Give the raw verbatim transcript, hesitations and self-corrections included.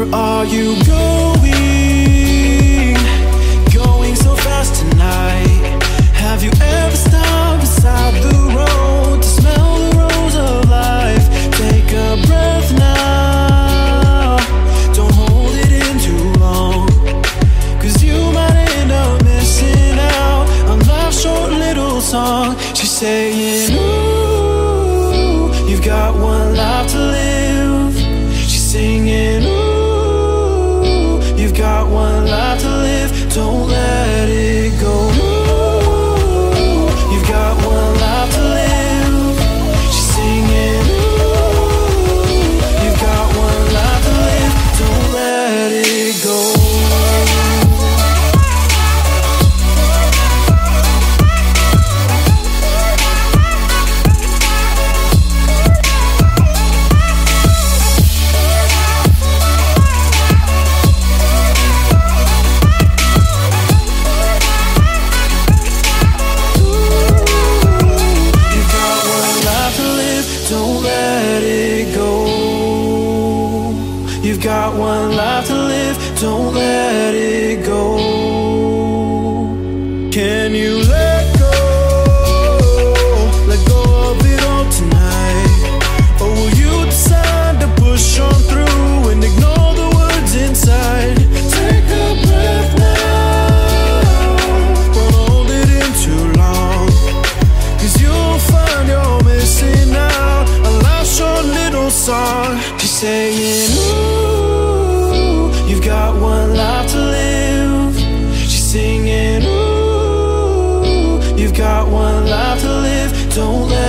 Where are you going? Going so fast tonight. Have you ever stopped beside the road to smell the rose of life? Take a breath now. Don't hold it in too long, 'cause you might end up missing out on life's short little song. She's saying, ooh, you've got one life to live. She's singing, ooh, you've got one life to live. Don't let it go. Ooh, you've got one life to live. She's singing, ooh, you've got one life to live. Don't let it go. Got one life to live, don't let it go. Can you let go? Let go of it all tonight? Or will you decide to push on through and ignore the words inside? Take a breath now. Don't hold it in too long, 'cause you'll find you're missing out a life's short little song. She's saying, ooh, you've got one life to live. She's singing, ooh, you've got one life to live. Don't let